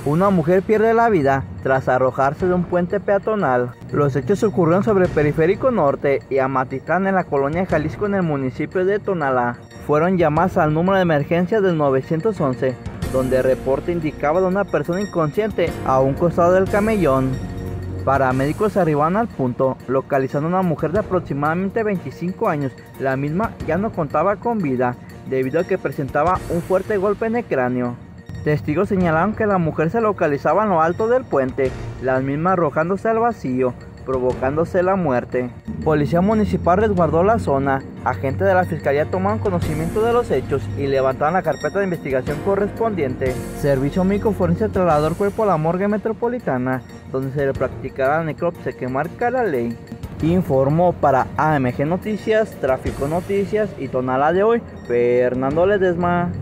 Una mujer pierde la vida tras arrojarse de un puente peatonal. Los hechos ocurrieron sobre Periférico Norte y Amatitlán en la colonia Jalisco en el municipio de Tonalá. Fueron llamadas al número de emergencia del 911, donde el reporte indicaba de una persona inconsciente a un costado del camellón. Paramédicos arribaron al punto, localizando a una mujer de aproximadamente 25 años. La misma ya no contaba con vida, debido a que presentaba un fuerte golpe en el cráneo. Testigos señalaron que la mujer se localizaba en lo alto del puente, las mismas arrojándose al vacío, provocándose la muerte. Policía municipal resguardó la zona. Agentes de la fiscalía tomaron conocimiento de los hechos y levantaron la carpeta de investigación correspondiente. Servicio Médico Forense trasladó el cuerpo a la morgue metropolitana, donde se le practicará la necropsia que marca la ley. Informó para AMG Noticias, Tráfico Noticias y Tonalá de hoy, Fernando Ledesma.